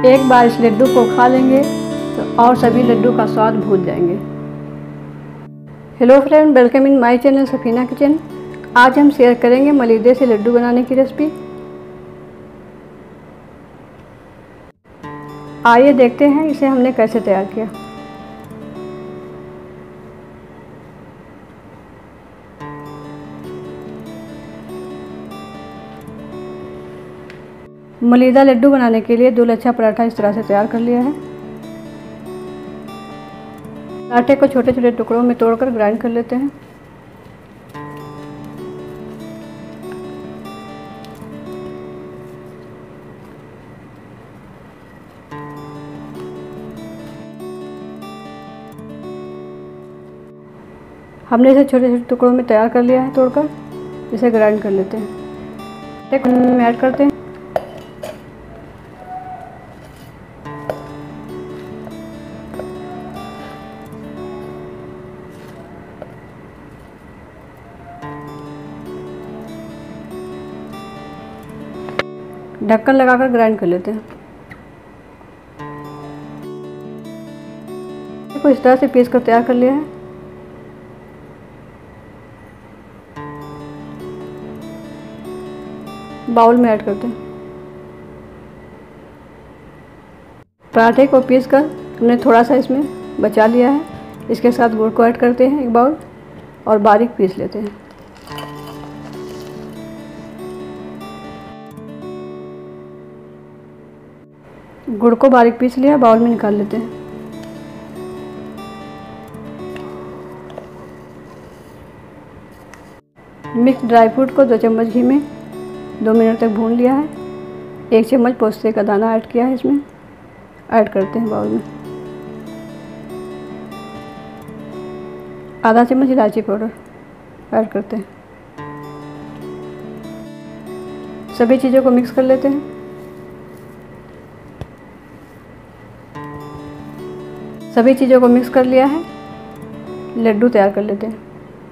एक बार इस लड्डू को खा लेंगे तो और सभी लड्डू का स्वाद भूल जाएंगे। Hello friend, welcome in my channel Safina kitchen. आज हम शेयर करेंगे मलीदे से लड्डू बनाने की रेसिपी। आइए देखते हैं इसे हमने कैसे तैयार किया। मलीदा लड्डू बनाने के लिए 2 लच्छा पराठा इस तरह से तैयार कर लिया है। आटे को छोटे छोटे टुकड़ों में तोड़कर ग्राइंड कर लेते हैं। हमने इसे छोटे छोटे टुकड़ों में तैयार कर लिया है तोड़कर। इसे ग्राइंड कर लेते हैं। आटे में ऐड करते हैं। ढक्कन लगाकर ग्राइंड कर लेते हैं। इसको इस तरह से पीस कर तैयार कर लिया है। बाउल में ऐड करते हैं। पराठे को पीस कर हमने थोड़ा सा इसमें बचा लिया है। इसके साथ गुड़ को ऐड करते हैं 1 बाउल और बारीक पीस लेते हैं। गुड़ को बारीक पीस लिया, बाउल में निकाल लेते हैं। मिक्स ड्राई फ्रूट को 2 चम्मच घी में 2 मिनट तक भून लिया है। 1 चम्मच पोस्ते का दाना ऐड किया है, इसमें ऐड करते हैं बाउल में। आधा चम्मच इलायची पाउडर ऐड करते हैं। सभी चीज़ों को मिक्स कर लेते हैं। सभी चीज़ों को मिक्स कर लिया है। लड्डू तैयार कर लेते हैं।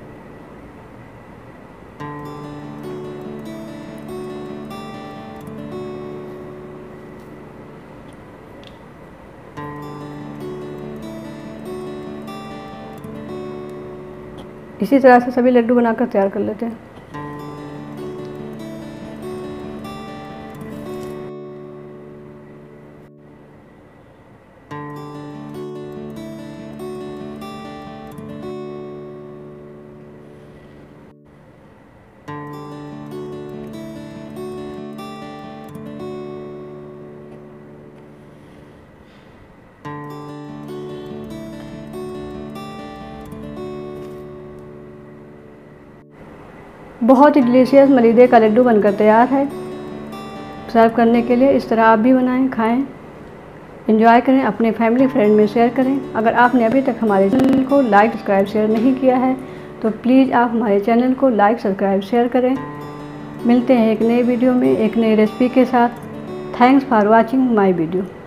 इसी तरह से सभी लड्डू बनाकर तैयार कर लेते हैं। बहुत ही डिलीशियस मलीदे का लड्डू बनकर तैयार है। सर्व करने के लिए इस तरह आप भी बनाएं, खाएं, एंजॉय करें, अपने फैमिली फ्रेंड में शेयर करें। अगर आपने अभी तक हमारे चैनल को लाइक सब्सक्राइब शेयर नहीं किया है तो प्लीज़ आप हमारे चैनल को लाइक सब्सक्राइब शेयर करें। मिलते हैं एक नए वीडियो में एक नई रेसिपी के साथ। Thanks for watching my video.